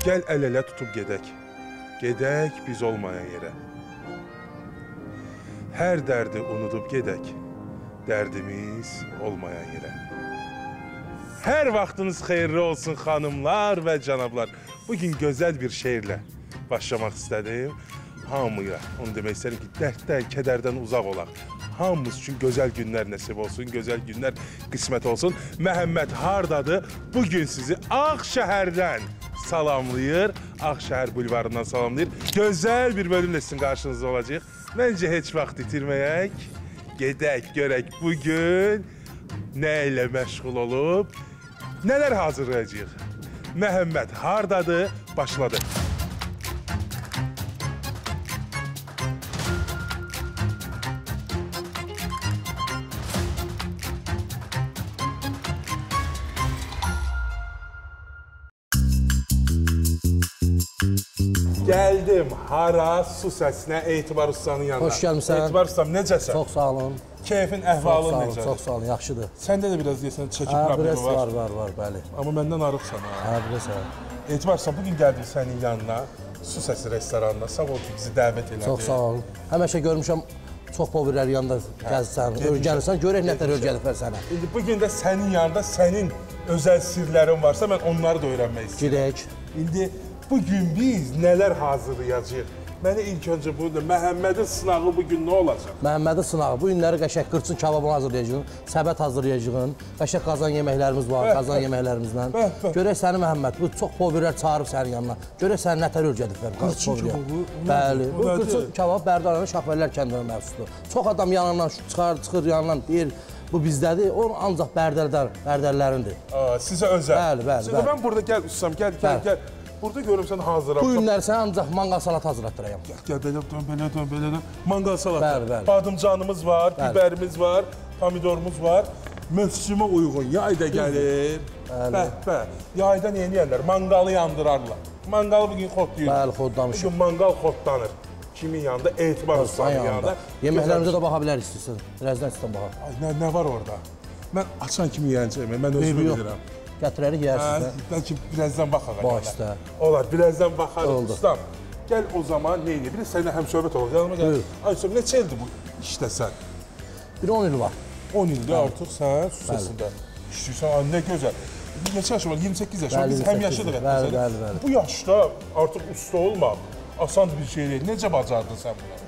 Gəl əl-ələ tutub gedək. Gedək biz olmayan yerə. Hər dərdi unudub gedək. Dərdimiz olmayan yerə. Hər vaxtınız xeyirli olsun xanımlar və cənablar. Bugün gözəl bir şeirlə başlamaq istədim. Hamıya, onu demək istəyirəm ki, dərddən, kədərdən uzaq olaq. Hamımız üçün gözəl günlər nəsib olsun, gözəl günlər qismət olsun. Məhəmməd hardadır? Bugün sizi Ağşəhərdən salamlayır, Ağşəhər bulvarından salamlayır. Gözəl bir bölümlə sizin qarşınızda olacaq. Məncə heç vaxt itirməyək, gedək, görək bugün nə ilə məşğul olub, nələr hazırlayacaq. Məhəmməd hardadır? Başladı. Gəldim hara, su səsinə, Etibar Ustanın yanına. Hoş gəlmişsən. Etibar Ustam, necəsən? Çox sağ olun. Keyfin, əhvalın necədir? Çox sağ olun, yaxşıdır. Səndə də biraz deyəsən çəki problemi var. Var, bəli. Amma məndən arıqsan ha. Bilirsən. Etibar Ustam, bugün gəldim sənin yanına, su səsi restoranına. Sağ ol ki, bizi dəvət elədin. Çox sağ olun. Həmişə görmüşəm, çox poverlər yanında gəzsən, örgənirsən, görək nətər örgəniblər sənə. İndi bugün də sənin yanında sənin özəl sirlərin varsa, mən onları da öyrənmək istəyirəm. Girək. İndi bugün biz nələr hazırlayacağıq? Mənə ilk öncə burada Məhəmmədin sınağı bugün nə olacaq? Məhəmmədin sınağı, bu günləri qəşək qırçın kababını hazırlayacağın, səbət hazırlayacağın, qəşək qazan yeməklərimiz var, qazan yeməklərimizlə. Görək səni Məhəmməd, bu çox poverlər çağırıb sənin yanına. Görək səni nətər örgədiblər. Qırçın kababı? Bəli, bu qırçın kabab Bərdaranın Şahvəllər kəndinə məxsusdur. Çox adam yanından çıxır yanından deyir, bu bizdədir, o ancaq Bərdərlərindir. Sizə özəl? Bəli. Şimdi mən burada gəl ustam, gəl. Burada görürüm sən hazırlamışam. Bu günlər sənə ancaq manqal salatı hazırlatdırayam. Gəl, belə. Manqal salatı. Bəli. Badımcanımız var, biberimiz var, pomidorumuz var. Mövsümə uyğun, yayda gəlir. Bəh. Yayda nə edirlər? Manqalı yandırarlar. Manqalı bugün xodlayır. Bəli, xodlamışıq. Bugün manqal xodlanır. Kimin yanında? Etibar Ustanın yanında. Yeməklərimizə də baxa bilər istəyirsən. Birazdan istəyirsən baxa. Nə var orada? Mən açan kimi yiyəcəyim, mən özümü bilirəm. Gətirərik, yersiniz. Bəlkə birazdan baxaq. Bax istə. Olar, birazdan baxarıq. Ustam, gəl o zaman nə edir? Bilirsən, səninlə həmsöhbət olaq. Yanıma gəl. Ay, Ustam, neçə ildir bu işdə sən? Bir 10 il var. 10 ildir artıq sən su səsində işləyirsən. Nə gözəl. Neçə yaşın var? 28 yaşın var. Biz həm yaşıdıq. Bəli. Bu yaşda artıq usta olmaq asan bir şey deyil. Necə bacardın sən bunu?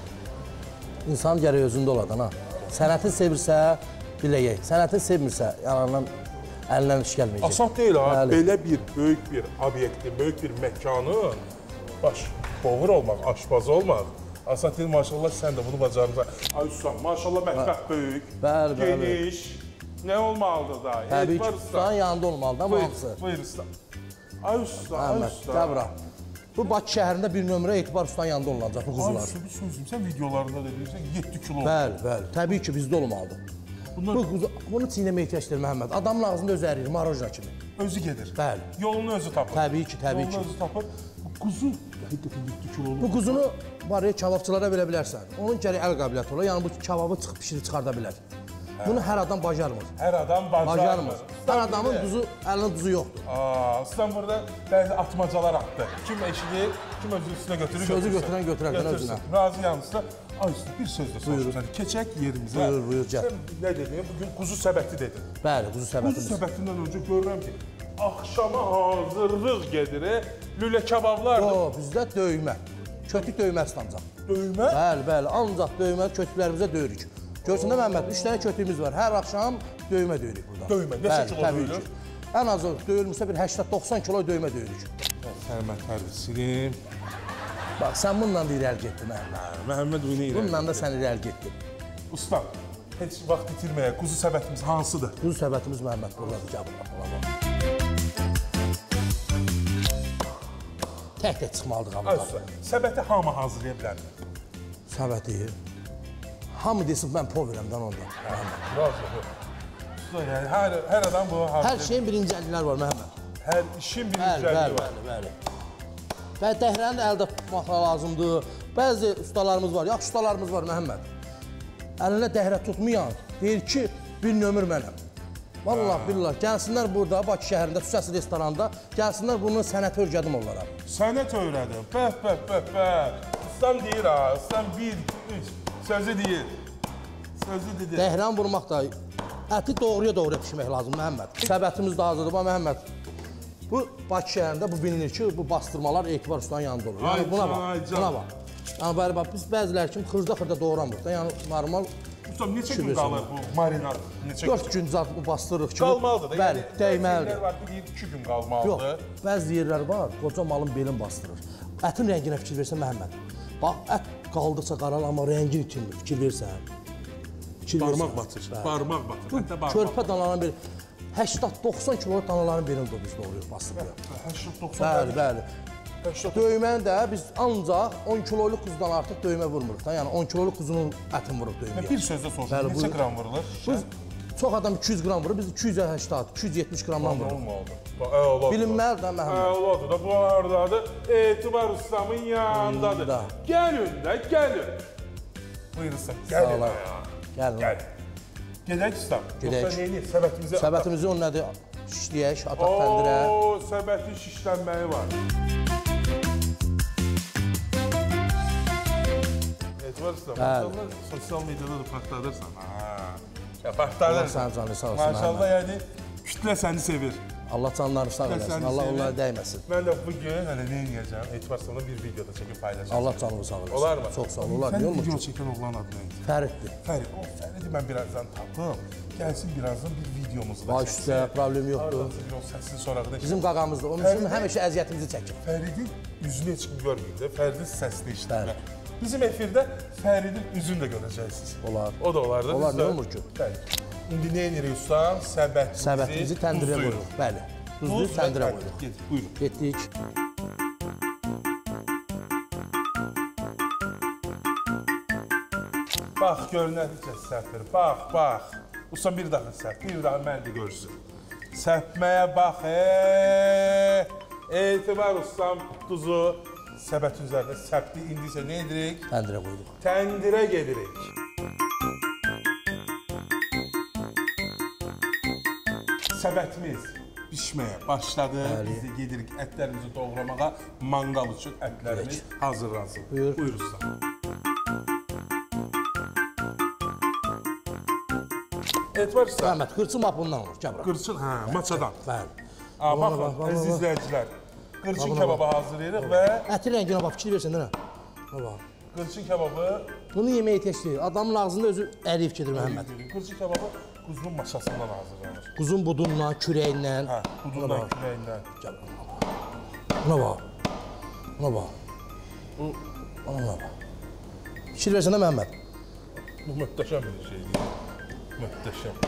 İnsan gərək özündə oladan, ha. Sənəti sevirsə, biləyək. Sənəti sevmirsə, yalandan əlindən iş gəlməyəcək. Asan deyil ha, belə bir böyük bir obyektin, böyük bir məkanın baş povur olmaq, aşpaz olmaq. Asan deyil, maşallah sən də bunu bacarırsan. Ay ustam, maşallah mətbəx böyük, geniş, nə olmalıdır da? Təbii ki, ustanın yanında olmalıdır, amma hamısı. Buyur usta. Ay usta. Qəbra. Bu Bakı şəhərində bir nömrə Etibar Ustanın yanında olacaq bu quzular. Ay usta, bir sözüm, sən videolarında da deyirsən 7 kilo. Bəli. Təbii ki, bizdə olmalıdır. Bunu çiynəmə ehtiyac Məhəmməd. Adamın ağzında özü əriyir, marojna kimi. Özü gedir. Bəli. Yolunu özü tapır. Təbii ki. Yolunu özü tapır. Bu quzu həqiqətən 7 kilo olur. Bu quzunu var ya, kebabçılara verə bilərsən. Onun gərək əl qabiliyyəti olur. Yəni bu kebabı pişirib çıxarda bilər. Bunu hər adam bacarmır. Hər adam bacarmır. Hər adamın əlinin duzu yoxdur. Ustam burada bəzi atmacalar atdı. Kim eşidir, kim özü üstünə götürür. Sözü götürən özünə. Razıyam usta. Ay usta, bir söz də soruşsan. Keçək yerimizə. Buyur, gəl. Sən nə dedin? Bugün quzu səbəti dedin. Bəli, quzu səbətimiz. Quzu səbətindən öncə görürəm ki, axşama hazırlıq gedir. Lülə kebablar. Bizdə döymə. Kötük döyməsi ancaq. Döymə? Bəli. Ancaq döymə kötüklərimizə döyürük. Görsün də Məhəmməd, 3 dənə kötüyümüz var. Hər axşam döymə döyürük burada. Döymə, neçə kilo döyülür? Ən azı döyülmüsə bir 80-90 kilo döymə döyürük. Sərmət hərbiçilim. Bax, sən bununla da irəli getdin Məhəmməd. Məhəmməd bunu irəli. Bununla da sən irəli getdin. Ustam, heç vaxt itirməyək. Quzu səbətimiz hansıdır? Quzu səbətimiz Məhəmməd buradadır, gəl. Tək-tək çıxmalıdır qabıqlar. Səbəti hamı hazırlaya bilərmi? Səbəti? Hamı desin, mən poverəmdən ondan. Yəni, hər adam bu hazırlayır. Hər şeyin bir incəliklər var, Məhəmməd. Hər işin bir incəliyi var. Bəli. Və dəhrəni də əldə tutmaq lazımdır. Bəzi ustalarımız var, yaxşı ustalarımız var, Məhəmməd. Əlinə dəhrə tutmayan deyir ki, bir nömür mənəm. Vallahi billah, gəlsinlər burada, Bakı şəhərində, Süsəsi restoranda, gəlsinlər bunun sənəti öyrədim onlara. Sənət öyrədim. Bəh. Ustam deyir ha, ustam 1, 3, sözü deyir. Sözü dedi. Dəhran vurmaq da, əti doğruya pişmək lazım, Məhəmməd. Səbətimiz də hazırdır, Məhəmməd. Bu Bakı şəhərində bu bilinir ki, bu bastırmalar Etibar Ustanın yanında olur. Yəni buna bax. Yəni bəli bax, biz bəziləri kimi xırda doğramırıq da, yəni normal. Ustam, neçə gün qalır bu marinat? 4 gün zat bu bastırırıq ki. Qalmalıdır da. Bəli, dəyməlidir. Yerlər var ki, 2 gün qalmalıdır. Yox, bəzi yerlər var, qoca malın belin bastırır. Ətin rənginə fikir versən, Məhəmməd. Bax, ət qaldıqca qaral, amma rəngin itirmir, fikir versən. Barmaq batır, barmaq batır. Körpə danaların biri, 80-90 kiloluk danaların birini də biz doğruyuq, bastırırıq. 80-90? Bəli. Döyməni də biz ancaq 10 kiloluk kuzudan artıq döymə vurmuruq da. Yəni 10 kiloluk kuzunun ətini vuruq döyməyə. Bir sözdə soruşun, neçə qram vurulur? Çox adam 200 qram vurur, biz 280, 270 qramdan vururuq. Bilinməli də Məhəmməd. Olmadı da, bu aradadır, Etibar Ustamın yanındadır. Gəlin də, gəlin. Buyurursa, gəlin ya. Gəlin. Gedək ustam. Gedək. Yoxsa neyini? Səbətimizi... Səbətimizi onun nədir? Şişləyək, ataq təndirə. Ooo, səbətin şişlənməyi var. Etibar Ustam, sosial mediada da partladırsan. Ya partladırsan. Allah sənin canını sağ olsun. Maşallah, yəni kütlə səni sevir. Allah canlarını sağ eləsin, Allah onlara dəyməsin. Mən də bugün hələ nə edəcəm? Etibar Ustamla bir videoda çəkib paylaşacağım. Allah canını sağ eləsin. Olar mı? Çox sağ ol, olar. Sən video çəkən oğlan adı nə idi? Fəriddir. Fərid. O Fəridi mən birazdan tapım. Gəlsin birazdan bir videomuzu da çəksin. Baş üstə, problem yoxdur. O səsini soraqda. Bizim qaqamızdır. Onun üçün həmişə əziyyətimizi çəkir. Fəridin üzünü heç kim görməyib də. Fəridin səsini eşitmək. Bizim efirdə Fəridin üzünü də görəcəksiniz. Olar. O da olardı. Olar, nə olmur ki? İndi nə edirik ustam? Səbətimizi təndirə qoyuruq. Bəli. Duzlu təndirə qoyuruq. Buyurun. Getdik. Bax, gör nəticə səhvdir. Bax. Ustam bir daha səhv, bir daha mən də görsün. Səhvməyə bax, Etibar Ustam duzu səbətin üzərində səbti. İndi isə nə edirik? Təndirə qoyuruq. Təndirə gedirik. Səbətimiz pişməyə başladı. Biz də gedirik ətlərimizi doğramağa. Manqal üçün ətlərimiz hazırlansın. Buyur usta. Etibar usta. Məhəmməd, qırçın bax bundan olur. Gəl bura. Qırçın, maçadan. Bəli. Baxın, əziz izləyicilər. Qırçın kebabı hazırlayırıq və... Ətin rənginə bax, fikir versən, deyirəm. Bax. Qırçın kebabı... Bunu yeməyə tək deyil. Adamın ağzında özü əriyib gedir, Məhəmməd. Qırçın kebabı quzunun maşasından hazırlanır. Quzun budunla, kürəyindən. Hə, budundan, kürəyindən. Gəl buna bax. Buna bax. Buna bax. Fikir versən də, Məhəmməd. Bu möhtəşəm bir şeydir. Möhtəşəm.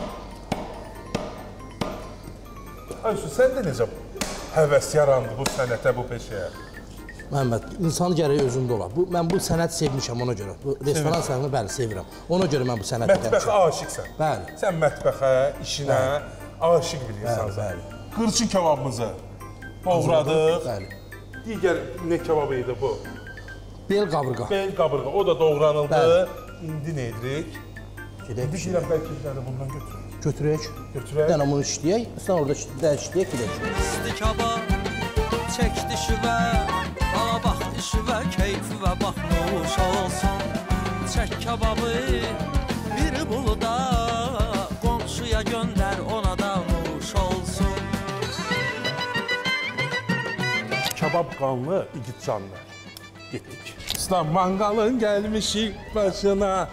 Ayşu, sən də necə həvəs yarandı bu sənətə, bu peşəyə? Məhəmməd, insan gərəyi özündə olar. Mən bu sənəti sevmişəm ona görə. Bu restoran sənətini bəli sevirəm. Ona görə mən bu sənəti mətbəxə aşiqsən. Bəli. Sən mətbəxə, işinə aşiq bir insansan. Bəli. Qırçın kebabımızı doğradıq. Bəli. Digər nə kebabı idi bu? Bel qabırğa. Bel qabırğa. O da doğranıldı. İndi nə edirik? Gedək bir şeylər bəlkə bundan götürək. Götürək. Götürək. Bir dənə bunu işləyək. Sən orada işləyək, gedək. İstikaba çəkdi şivə, bana bax işivə, keyfi və baxmış olsun. Çək kababı bir buluda, qonşuya göndər, ona da nuş olsun. Kabab qanlı, igid canlı. Getdik. İslam mangalın gəlmişik başına.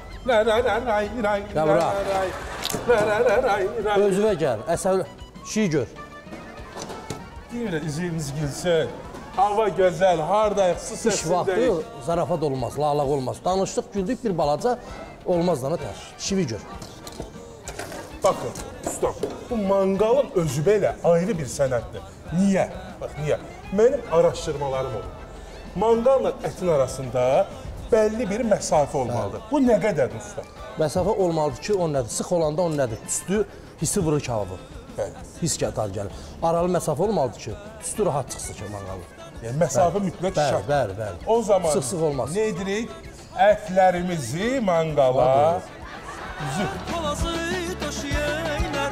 Özünə gəl, əsəb şiy gör. Deyirlər, üzümüz gülsün. Hava gözəl, hardayıq, su İş səsindəyik. vaxtı zarafat olmaz, lalaq olmaz. Danışdıq, güldük bir balaca, olmaz da nə tər. Şivi gör. Baxın, ustam, bu mangalın özü belə ayrı bir sənətdir. Niyə? Bax, niyə? Mənim araşdırmalarım olur. Manqalla ətin arasında bəlli bir məsafə olmalıdır. Bu nə qədərdir, usta? Məsafə olmalıdır ki, o nədir? Sıx olanda o nədir? Tüstü hissi vurur kebabı. Hiss gəlir. Aralı məsafə olmalıdır ki, tüstü rahat çıxsın ki, manqalı. Yəni, məsafə mütləq şart. Bəli. O zaman sıx olmaz. Nə edirik? Ətlərimizi manqala Palazı döşəyənlər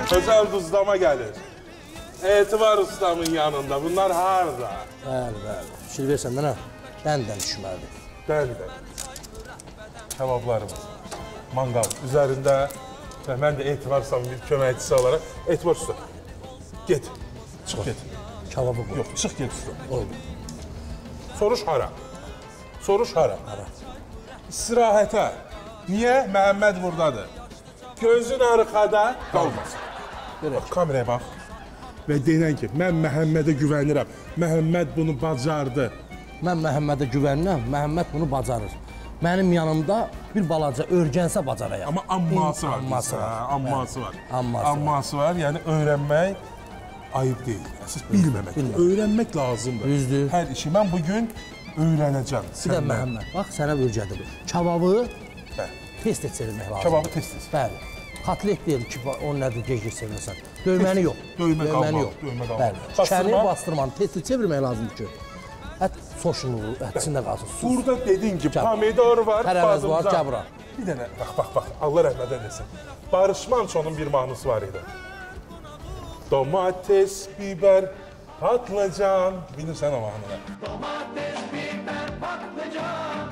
Özel duzlama gelir. Etibar ustamın yanında. Bunlar harda. Bəli, bəli. Fikir versən də nə? Bəndən düşməlidir. Bəli. Kebablarımız. Mangal üzerinde. Ben de Etibar ustamın bir köməkçisi olarak. Etibar usta. Git. Çık git. Kebabı qoy. Yok çık git usta. Oldu. Soruş hara. Soruş hara. İstirahətə. Niye? Məhəmməd buradadır. Gözün arkada qalmasın. Bak kameraya bak. Ve deyən ki, mən Məhəmmədə güvənirəm. Məhəmməd bunu bacardı. Mən Məhəmmədə güvənirəm, Məhəmməd bunu bacarır. Mənim yanımda bir balaca örgənsə bacarayam. Ama amması var. Amması var. Amması var. Amması var. Yani öğrenmek ayıp değil. Siz bilmemek. Öğrenmek lazımdır. Düzdür. Her işi ben bugün öğreneceğim. Bir də Məhəmməd, bax sənə örgədir bu. Kebabı Bəli. tez-tez çevirmək lazım. Kebabı tez-tez. Bəli. Kotlet deyil ki, onun nədir, gec-gec çevirəsən. Döyməni yox. Döymə qalmalı, yox. döymə qalmalı. Bəli. Bastırma. Şəni bastırmanı tez-tez çevirmək lazımdır ki, ət soşunluğu, ət içində qalsın. Sus. Burada dedin ki, pomidor var, Tərəvəz var, badımcan. cabra. Bir dənə, bak, Allah rəhmət eylesin. Barış Manço'nun bir mahnısı var idi. Domates, biber, patlıcan. Bilirsən o mahnını. Domates, biber, patlıcan.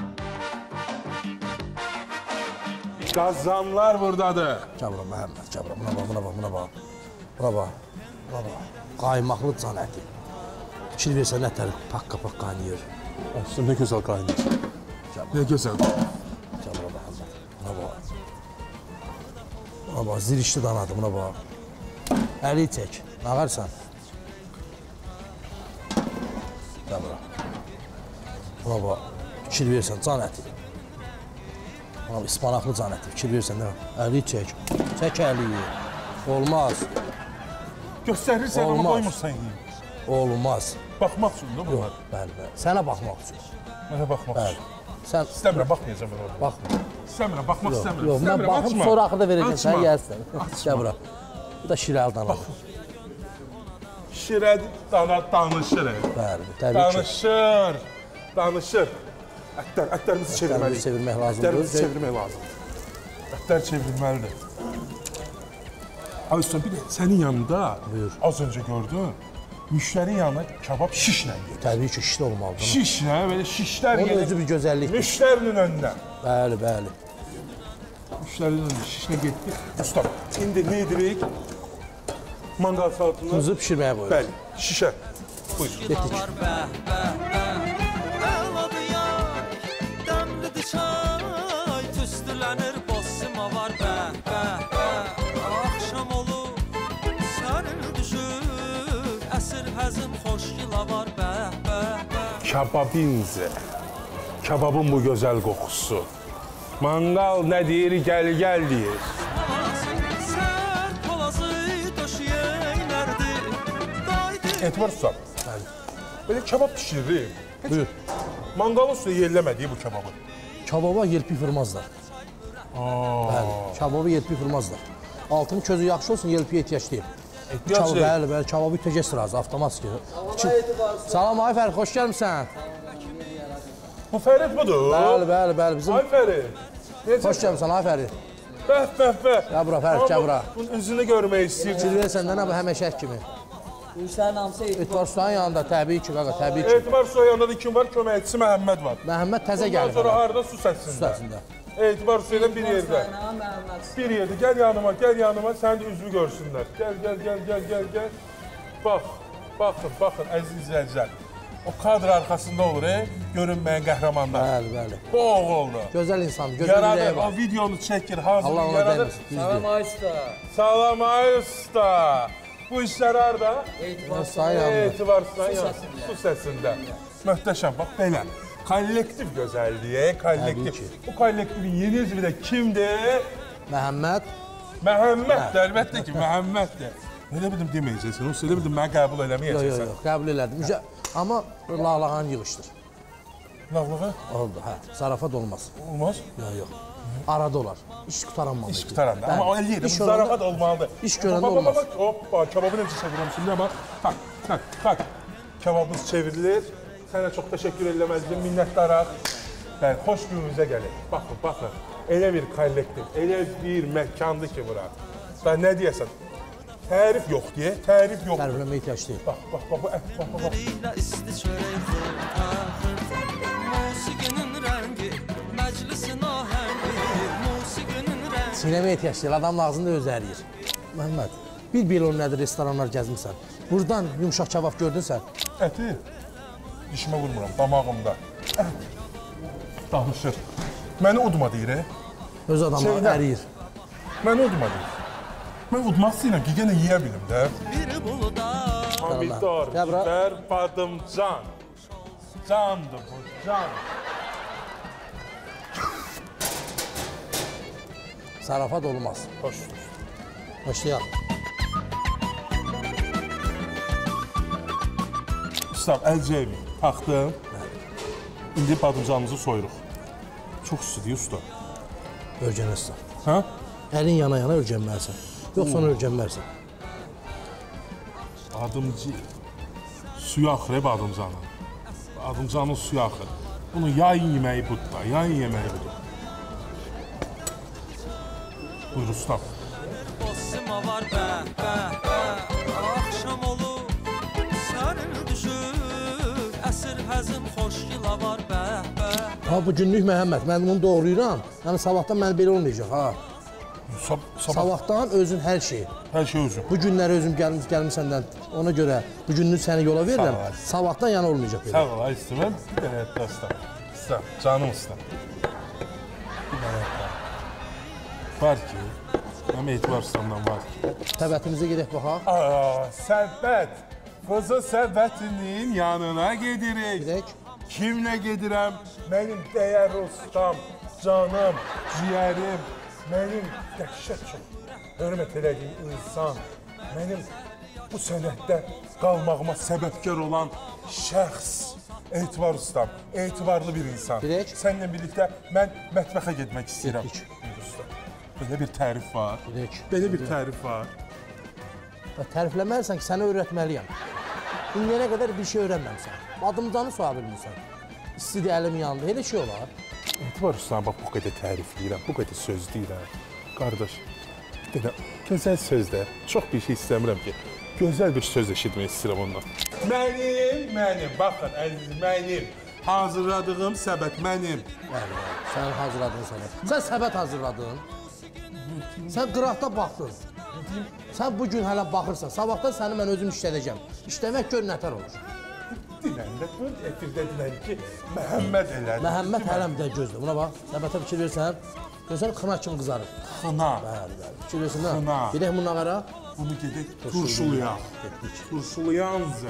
Qazanlar buradadır. Cabra Məhəmməd, cabra. Buna bax. Buna bax. Qaymaqlı can əti. Fikir versən nə tər pakka qaynayır. Aslında ne güzel kaynıyor. Ne güzel. Cabra Məhəmməd. Buna bax. Zirişli danadı, buna bax. Əli çək. Nağarsan. Cabra. Buna bax. Fikir versən can əti. Buna bax, ispanaqlı can əti. Fikir versən nə? Əli çək. Çək əliyi. Olmaz. Gösterirsen ama Olmaz. koymursan yiyeyim. Olmaz. Bakmak için değil mi bunlar? Bəli. Sənə baxmaq üçün. Mənə bakmak Bəli. için. Sən İstəmirəm, bakmayacağım ben orada. baxma. İstəmirəm, bakmak istəmirəm. Yox, mən İstəmirəm, baxım, açma. sonra axırda verəcəm. Açma. Sən gəlsən. Gəl bura. Bu da şirəli danadır. Şirə dana danışır. Bəli, təbii ki. Danışır. Ətlərimizi çevirməliyik. Çevirmək lazımdır. Ətlərimizi çevirmək lazımdır. Ətlər çevrilməlidir. Abi usta bir de senin yanında Buyur. az önce gördün. Müşteri yanına kebap şişle gelir. Təbii ki, şişli olmalıdır. Şişle böyle şişler Onun gelir. özü bir gözəllikdir. Müşterinin önüne. Bəli. Müşterinin önüne şişle gitti. Usta şimdi ne edirik? Mangal salatını. Tuzu pişirməyə qoyuruq. Bəli, şişe. Buyur. Getdik. Var Əladı yay, dəmlidir çay, tüstülənir bossima var Axşam olur, sərin düşür, əsir həzin xoş yıla var Kebabinze. Kebabın bu güzel kokusu. Mangal ne deyir? Gel deyir. Sər palazı döşəyəklərdi, Etibar ustam. Böyle kebap pişiririm. Buyur. Mangalın üstüne yerlemediği bu kebabı. Kababa yelpi vurmazlar. Bəli, kababı yelpi vurmazlar. Altının közü yaxşı olsun, yelpiyə ehtiyac deyil. Ehtiyac deyil. Bəli, kababı təcəs razı, avtomat ki. Salam, ay Fərid, xoş gəlmişsən. Bu Ferit budur. Bəli, bizim... Ay Ferit. Xoş gəlmişsən, ay Fərid. Bəh. Gəl bura, Fərid, gəl bura. Bunun üzünü görmək istəyirdim. Cilvə səndən nə bu həməşək kimi. Bu işlərin hamısı Etibar Usta'nın yanında, təbii ki, qaqa, təbii ki. Etibar Usta yanında da kim var? Köməkçisi Məhəmməd var. Məhəmməd təzə Ondan gəlib. sonra harada su səsində. Üstəsində. Etibar Usta ilə bir yerdə. Məhəmməd. Bir yerdə. Gel yanıma. Sen de üzümü görsünler. Gel. Bakın əziz izləyicilər. O kadr arkasında olur, görünmeyen qəhrəmanlar. Bəli. Boğ oldu. Gözəl insandır, gözəl Yaradır, ürəyi var. o videonu çəkir, Allah hazır ona yaradır. dəyməsin, düzdür. Salam Aysta. Salam ay usta. Bu işler harada? Usta'nın yanında. Etibar Usta'nın yanında. Su səsində. Möhtəşəm, bax belə. Kollektiv gözəlliyi, kollektiv. Təbii ki. Bu kollektivin yeni üzvü də kimdir? Məhəmməd. Məhəmməddir, əlbəttə ki, Məhəmməddir. Elə bildim deməyəcəksən, o elə bildim mənə qəbul eləməyəcəksən. Yox, qəbul elədim. Amma lağlağan yığışdır. Lağlığı? Oldu, hə. Zarafat olmaz. Olmaz. Yox. Arada olar. İş qutaranmalı. İş qutaranda. Amma o eləyir, bu zarafat olmalıdır. İş görəndə olmaz. Bak, hoppa, kebabı necə çevirəm şimdi, bak. Tak. Kebabımız çevrilir. Sənə çox təşəkkür eləməliyim, minnətdaraq. Bəli, xoş gününüzə gəlir. Baxın. Elə bir kollektiv, elə bir məkandır ki bura. Ben nə deyəsən? Tərif yox deyə, tərif yox. Tərifləmə ehtiyac deyil. Bax, bu ət, bax. Biriyle isti çörek hırta hırta Musikinin rengi meclisin ahengi Musikinin rengi Sinəmə ehtiyac deyil, adamın ağzında öz əriyir. Məhəmməd, bil onun nədir restoranlar gəzmirsən. Buradan yumuşaq kebab gördün sən. Əti dişimə vurmuram, damağımda. Ət danışır. Məni udma deyir, Öz adamlar əriyir. Məni udma deyir. Mən udmaq istəyirəm ki, yenə yeyə bilim də. bir buluda Pomidor, Gəbra. biber, badımcan. Candır bu, can. Zarafat olmaz. Hoşdur. Başlayaq. Ustam, əlcəyimi taxdım. İndi badımcanımızı soyuruq. Çox istidir usta. Örgənəsən. Hə? Əlin yana-yana örgənməlisən. Yoxsa onu örgənmərsən. Badımcı. Suyu axır badımcanın. Badımcanın suyu axır. Bunun yayın yeməyi budur da, yayın yeməyi budur. Buyur ustam. Bossima var bəh bəh bəh Akşam olur sərin düşür Əsir həzin xoş yıla var bəh bəh Ha, bu günlük Məhəmməd, mən bunu doğrayıram. Yəni sabahdan mən belə olmayacaq, ha. Sabah Sabahdan özün hər şeyi. hər şey özüm. Bu günləri özüm gəlmisəndən ona görə bu günlük səni yola verirəm. Sağ ol. Sabahdan yəni olmayacaq belə. Sağ ol, ay istemem. Bir dənə ətlə ustam. Ustam, canım ustam. Bir dənə ətlə. Var ki, mənim etibar ustamdan var ki. Təbətimizə gedək baxaq. Səbət, Fızı Səbətinin yanına gedirik. Gedək. Kimlə gedirəm? Mənim dəyərli ustam, canım, ciyərim, mənim dəhşət çox hörmət elədiyim insan, mənim bu sənətdə qalmağıma səbəbkar olan şəxs, Etibar ustam, etibarlı bir insan. Gedək. Səninlə birlikdə mən mətbəxə getmək istəyirəm. Getdik. Buyur usta. Belə bir tərif var. Gedək. Belə bir tərif var. Tərifləməlisən ki, səni öyrətməliyəm. İndiyənə qədər bir şey öyrənməmsən. Badımcanı soya bilmirsən. İstidir əlim yanında, elə şey olar. Etibar ustam, bax bu qədər tərifləyirəm, bu qədər söz deyirəm. Qardaş, bir dənə gözəl sözdə, çox bir şey istəmirəm ki, gözəl bir söz eşitmək istəyirəm ondan. Mənim, baxın əzizim, mənim. Hazırladığım səbət mənim. Bəli, sən hazırladın sənət. Sən səbət hazırladın. Sən qıraqda baxdın. Sən bu gün hələ baxırsan. Sabahdan səni mən özüm işlədəcəm. İşləmək gör nətər olur. Diləndə, bu efirdə diləndi ki, Məhəmməd elədi. Məhəmməd hələm də gözlə. Buna bax, səbətə fikir versən, görsən xına kimi qızarır. Xına. Bəli, bəli. Fikir versin də. Xına. Gedək bununla qara. Bunu gedək turşuluyaq. Getdik. Turşuluyanzı.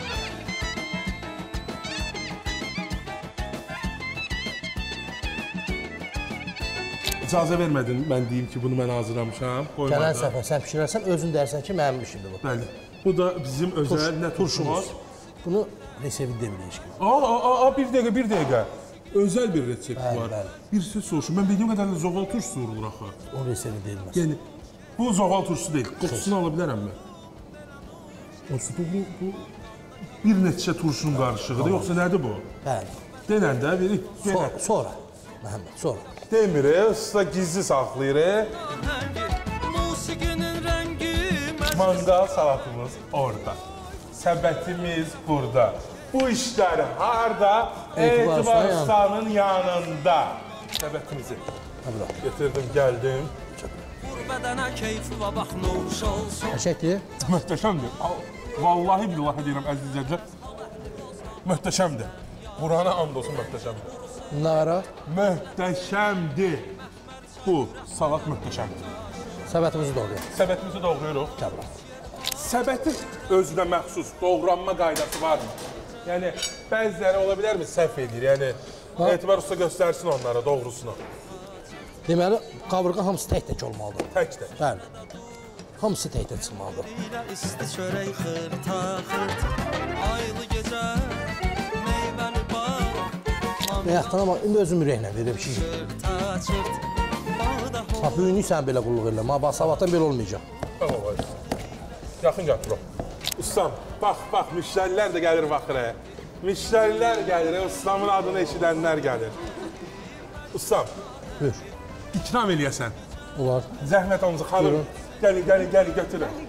İcazə vermədin, mən deyim ki, bunu mən hazırlamışam. Gələn səfər sən fikirlərsən, özün dərsən ki, mənim işimdir bu. Bəli. Bu da bizim özəl nə turşumuz? Bunu reseptdə bilirik ki. Bir dəqiqə. Özəl bir resept Bəli, var. bəli. Bir söz soruşum. Mən bildiyim qədərlə zoğal turşusu vurulur axı. O reseptdə deyilməz. Yəni, bu zoğal turşusu deyil. Qoxusunu ala bilərəm mən. Olsun, bu bir neçə turşunun qarışığıdır, yoxsa nədir bu? Bəli. Denəndə biri... Sonra. Məhəmməd, sonra. Demir, usta gizli saxlayır. Musikinin rengi Mangal salatımız orada. Səbətimiz burada. Bu işlər harda? Etibar Etibar Ustanın ustanın yanında. Səbətimizi getirdim, gəldim. Bədənə keyfi və bax nuş olsun Həşəkdir. Möhtəşəmdir. Vallahi billahi deyirəm əziz izləyicilər. Möhtəşəmdir. Qurana and olsun möhtəşəmdir. Nara. Möhtəşəmdir. Bu salat möhtəşəmdir. Səbətimizi doğrayaq. Səbətimizi doğrayırıq. Gəl. Səbətin özünə məxsus doğranma qaydası varmı? Yəni, bəziləri ola bilərmi səhv edir? Yəni, Etibar usta göstərsin onlara doğrusunu. Deməli, qaburqa hamısı tək-tək olmalıdır. Tək-tək. Bəli. Hamısı tək-tək çıxmalıdır. Biriyle isti çörek hırta hırta Aylı gecə meyvəli bağ Rəyəxtana bax, indi özüm ürəklə verir bir şey. Çırta çırt bağda hol Bax, büyünlük sən belə qulluq elə. Bax, sabahdan belə olmayacaq. Yaxın gətir o. Ustam, bax, müştərilər də gəlir baxır. Müştərilər gəlir, ustamın adını eşidənlər gəlir. Ustam, Buyur. ikram eləyəsən. Olar. Zəhmət olunca xanım. Gəlin, götürün.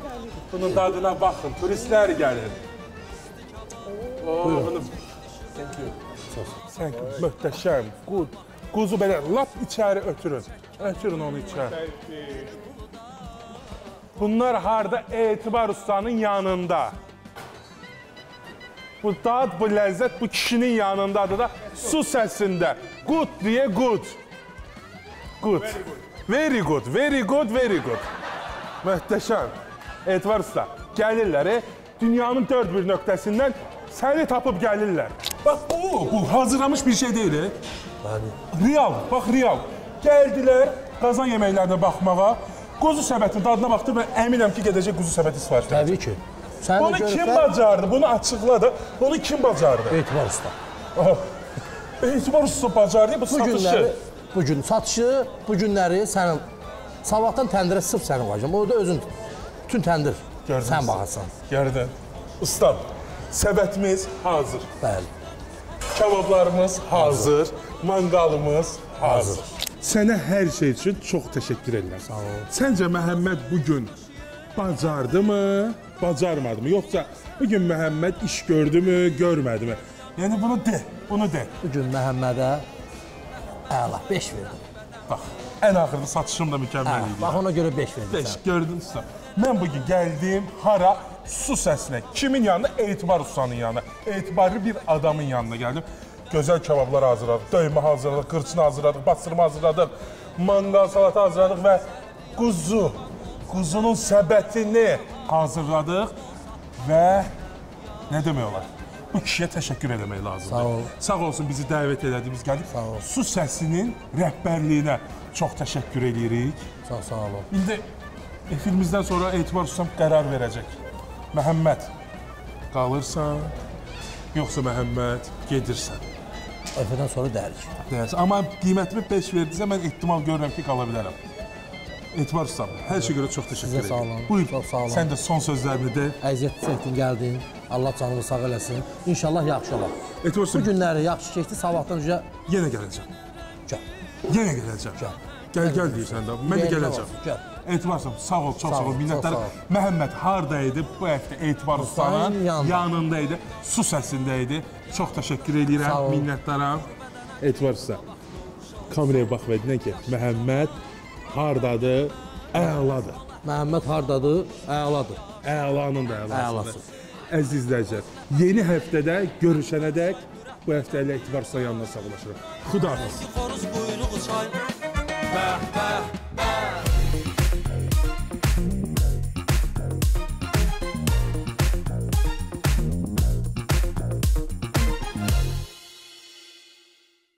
Bunun dadına baxın, turistlər gəlir. Buyurun. Sən möhtəşəm, quzu belə lap içəri ötürün. Ötürün onu içəri. Bunlar harda? Etibar Ustanın yanında. Bu dad, bu ləzzət bu kişinin yanındadır da su səsində. Good deyə good. Good. Very good, very good, very good. Möhtəşəm. Etibar Usta, gəlirlər, dünyanın dörd bir nöqtəsindən səni tapıb gəlirlər. Bax, bu hazırlamış bir şey deyil. Real, bax real. Gəldilər qazan yeməklərinə baxmağa. Quzu səbətin dadına baxdı və əminəm ki, gedəcək quzu səbəti sifariş edəcək. Təbii ki. Bunu kim bacardı? Bunu açıqladı. Bunu kim bacardı? Etibar Usta. Etibar Usta bacardı, bu satışı. Bu gün satışı, bu günləri sənin sabahdan təndirə sırf sənin qoyacam. Orada özün bütün təndir sən baxarsan. Gördün. Ustam, səbətimiz hazır. Bəli. Kebablarımız hazır. Mangalımız hazır. Sənə hər şey üçün çox təşəkkür edirəm. Sağ ol. Səncə Məhəmməd bugün bacardı mı, bacarmadı mı? Yoxsa bugün Məhəmməd iş gördü mü, görmədi mi? Yəni bunu de, bunu de. Bugün Məhəmmədə əla 5 verdim. Bax, ən axırda satışım da mükəmməl idi. Bax ona görə 5 verdim. 5 gördün usta. Mən bugün gəldim hara? Su səsinə. Kimin yanına? Etibar Ustanın yanına. Etibarlı bir adamın yanına gəldim. Gözəl kebablar hazırladıq, döymə hazırladıq, qırçını hazırladıq, bastırma hazırladıq, mangal salatı hazırladıq və quzunun səbətini hazırladıq və nə demək olar? Bu kişiyə təşəkkür eləmək lazımdır. Sağ ol. Sağ olsun bizi dəvət elədi, biz gəldik. Sağ ol. Su səsinin rəhbərliyinə çox təşəkkür edirik. Sağ olun. İndi efirimizdən sonra Etibar Ustam qərar verəcək. Məhəmməd, qalırsan, yoxsa Məhəmməd, gedirsən. Efirdən sonra dərik. Deyərsən, amma qiymətimi 5 verdisə, mən ehtimal görürəm ki, qala bilərəm. Etibar Ustam, hər şey görə çox təşəkkür Sizə sağ edirəm. olun. Buyur, Çox sağ olun. sən də son sözlərini de. Əziyyət çəkdin, gəldin. Allah canını sağ eləsin. İnşallah yaxşı olar. Etibar Bu Ustam, günləri yaxşı keçdi, sabahdan üzə yenə gələcəm. gəl. Yenə gələcəm. Gəl deyirsən də, mən də gələcəm. Gəl. Etibar Ustam, sağ ol, çox sağ ol, minnətlər. çox sağ ol. Məhəmməd hardaydı bu həftə Etibar Ustanın yanındaydı, su səsindəydi. Çox təşəkkür Sağ edirəm, ol. minnətləram. Etibar Usta, kameraya bax və deyən ki, Məhəmməd hardadır, əladır. Məhəmməd hardadır? Əladır. Əlanın da əlasıdır. Əlası. Əziz izləyicilər, yeni həftədə görüşənədək bu həftə ilə Etibar Usta yanına sağlaşırıq. Xudahafiz. Xoruz buyruğu çay. Bəh bəh